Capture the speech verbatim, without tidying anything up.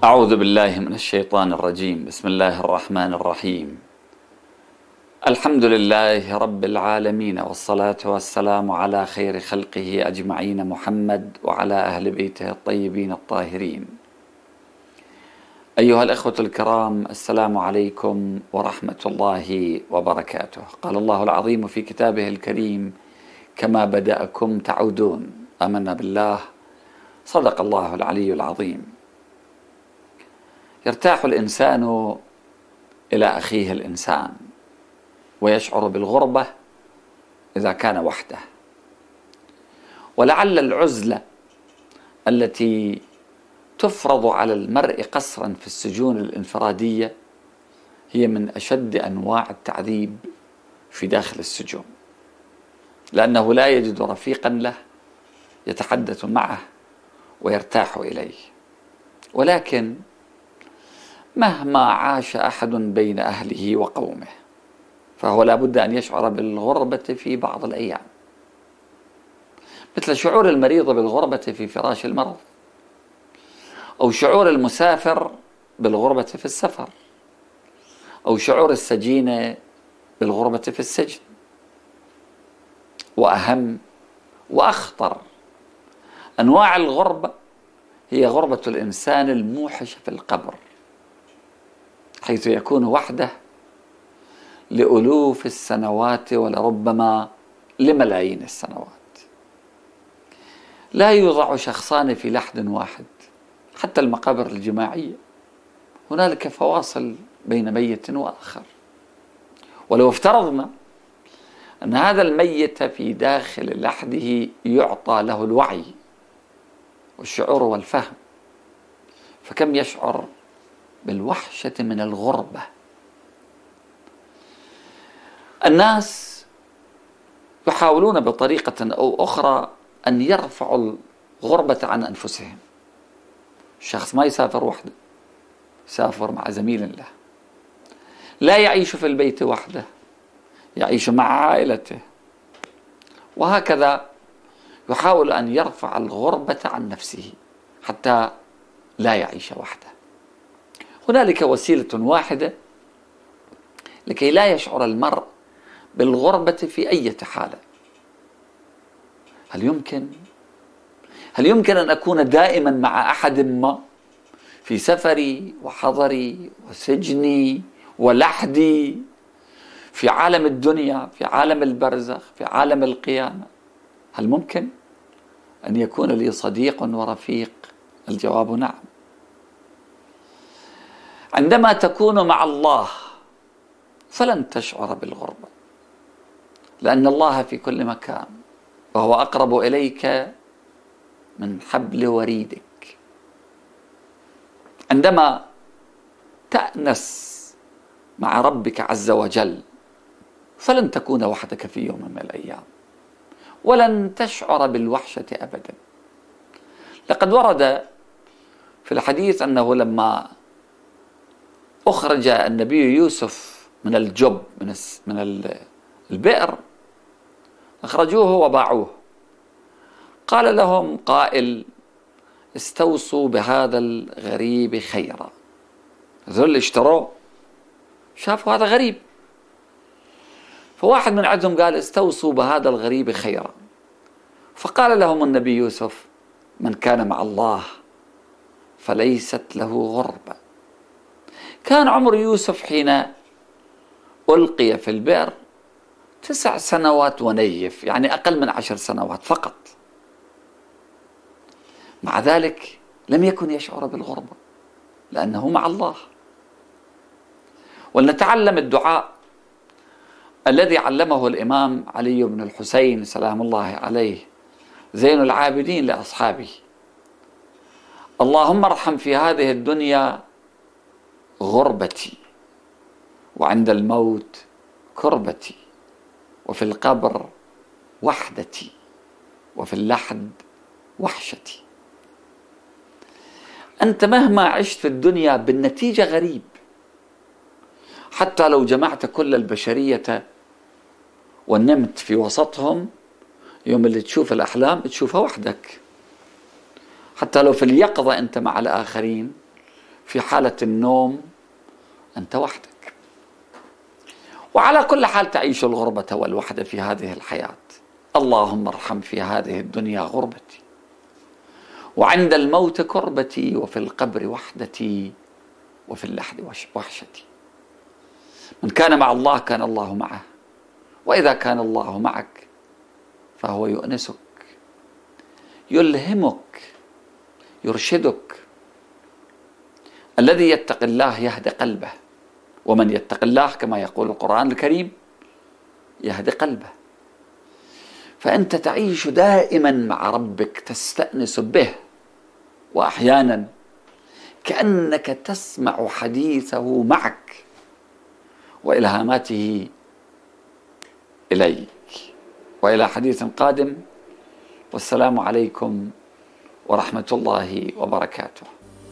أعوذ بالله من الشيطان الرجيم. بسم الله الرحمن الرحيم. الحمد لله رب العالمين، والصلاة والسلام على خير خلقه أجمعين محمد وعلى أهل بيته الطيبين الطاهرين. أيها الأخوة الكرام، السلام عليكم ورحمة الله وبركاته. قال الله العظيم في كتابه الكريم: كما بدأكم تعودون. آمنا بالله، صدق الله العلي العظيم. يرتاح الإنسان إلى أخيه الإنسان، ويشعر بالغربة إذا كان وحده. ولعل العزلة التي تفرض على المرء قسرا في السجون الانفرادية هي من أشد أنواع التعذيب في داخل السجون، لأنه لا يجد رفيقا له يتحدث معه ويرتاح إليه. ولكن مهما عاش أحد بين أهله وقومه فهو لا بد أن يشعر بالغربة في بعض الأيام، مثل شعور المريض بالغربة في فراش المرض، أو شعور المسافر بالغربة في السفر، أو شعور السجين بالغربة في السجن. وأهم وأخطر أنواع الغربة هي غربة الإنسان الموحشة في القبر، حيث يكون وحده لألوف السنوات ولربما لملايين السنوات. لا يوضع شخصان في لحد واحد، حتى المقابر الجماعية هنالك فواصل بين ميت وآخر. ولو افترضنا أن هذا الميت في داخل لحده يعطى له الوعي والشعور والفهم، فكم يشعر بالوحشة من الغربة. الناس يحاولون بطريقة أو أخرى أن يرفعوا الغربة عن أنفسهم. الشخص ما يسافر وحده، يسافر مع زميل له. لا يعيش في البيت وحده، يعيش مع عائلته. وهكذا يحاول أن يرفع الغربة عن نفسه حتى لا يعيش وحده. هنالك وسيلة واحدة لكي لا يشعر المرء بالغربة في أي حالة. هل يمكن هل يمكن أن أكون دائما مع أحد ما في سفري وحضري وسجني ولحدي في عالم الدنيا، في عالم البرزخ، في عالم القيامة؟ هل ممكن أن يكون لي صديق ورفيق؟ الجواب نعم. عندما تكون مع الله فلن تشعر بالغربة، لأن الله في كل مكان، وهو أقرب إليك من حبل وريدك. عندما تأنس مع ربك عز وجل فلن تكون وحدك في يوم من الأيام، ولن تشعر بالوحشة أبدا. لقد ورد في الحديث أنه لما أخرج النبي يوسف من الجب، من من البئر، أخرجوه وباعوه. قال لهم قائل: استوصوا بهذا الغريب خيرا. ذول اللي اشتروه شافوا هذا غريب، فواحد من عندهم قال: استوصوا بهذا الغريب خيرا. فقال لهم النبي يوسف: من كان مع الله فليست له غربة. كان عمر يوسف حين ألقي في البئر تسع سنوات ونيف، يعني أقل من عشر سنوات فقط. مع ذلك لم يكن يشعر بالغربة لأنه مع الله. ولنتعلم الدعاء الذي علمه الإمام علي بن الحسين سلام الله عليه زين العابدين لأصحابه: اللهم ارحم في هذه الدنيا غربتي، وعند الموت كربتي، وفي القبر وحدتي، وفي اللحد وحشتي. أنت مهما عشت في الدنيا بالنتيجة غريب، حتى لو جمعت كل البشرية ونمت في وسطهم، يوم اللي تشوف الأحلام تشوفها وحدك. حتى لو في اليقظة أنت مع الآخرين، في حالة النوم أنت وحدك. وعلى كل حال تعيش الغربة والوحدة في هذه الحياة. اللهم ارحم في هذه الدنيا غربتي، وعند الموت كربتي، وفي القبر وحدتي، وفي اللحد وحشتي. من كان مع الله كان الله معه، وإذا كان الله معك فهو يؤنسك، يلهمك، يرشدك. الذي يتق الله يهدي قلبه، ومن يتق الله كما يقول القرآن الكريم يهدي قلبه. فأنت تعيش دائما مع ربك، تستأنس به، وأحيانا كأنك تسمع حديثه معك وإلهاماته إليك. وإلى حديث قادم، والسلام عليكم ورحمة الله وبركاته.